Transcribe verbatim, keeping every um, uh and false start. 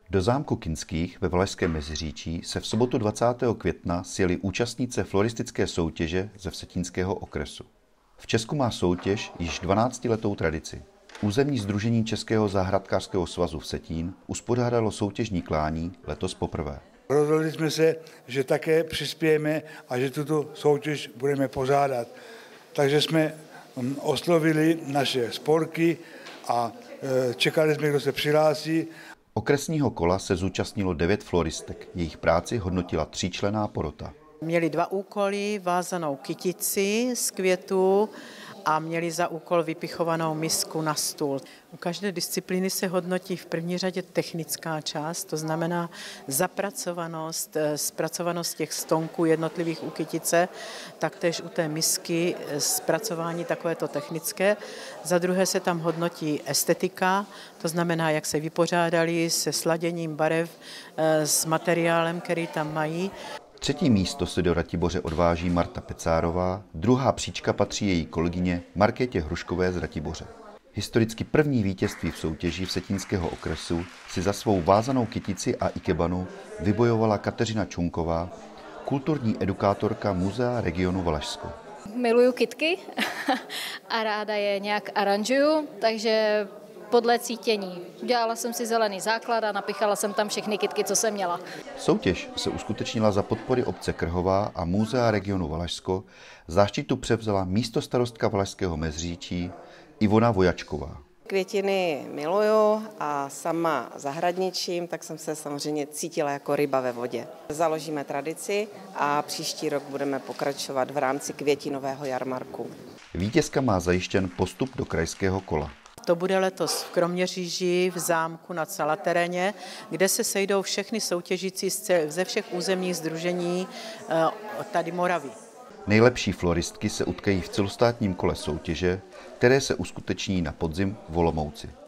Do zámku Kinských ve Valašském Meziříčí se v sobotu dvacátého května sjeli účastnice floristické soutěže ze Vsetínského okresu. V Česku má soutěž již dvanáctiletou tradici. Územní sdružení Českého zahrádkářského svazu Vsetín uspořádalo soutěžní klání letos poprvé. Rozhodli jsme se, že také přispějeme a že tuto soutěž budeme pořádat. Takže jsme oslovili naše spolky a čekali jsme, kdo se přihlásí. Okresního kola se zúčastnilo devět floristek. Jejich práci hodnotila tříčlenná porota. Měli dva úkoly, vázanou kytici z květů a měli za úkol vypichovanou misku na stůl. U každé disciplíny se hodnotí v první řadě technická část, to znamená zapracovanost, zpracovanost těch stonků jednotlivých u kytice, taktéž u té misky zpracování takovéto technické. Za druhé se tam hodnotí estetika, to znamená, jak se vypořádali se sladěním barev s materiálem, který tam mají. Třetí místo se do Ratiboře odváží Marta Pecárová, druhá příčka patří její kolegyně Markétě Hruškové z Ratiboře. Historicky první vítězství v soutěži Vsetínského okresu si za svou vázanou kytici a ikebanu vybojovala Kateřina Čunková, kulturní edukátorka Muzea regionu Valašsko. Miluju kytky a ráda je nějak aranžuju, takže podle cítění. Udělala jsem si zelený základ a napichala jsem tam všechny kytky, co jsem měla. Soutěž se uskutečnila za podpory obce Krhová a Muzea regionu Valašsko. Záštitu převzala místostarostka Valašského Meziříčí Ivona Vojačková. Květiny miluju a sama zahradničím, tak jsem se samozřejmě cítila jako ryba ve vodě. Založíme tradici a příští rok budeme pokračovat v rámci květinového jarmarku. Vítězka má zajištěn postup do krajského kola. To bude letos v Kroměříži, v zámku na Calateréně, kde se sejdou všechny soutěžící ze všech územních sdružení tady Moravy. Nejlepší floristky se utkají v celostátním kole soutěže, které se uskuteční na podzim v Olomouci.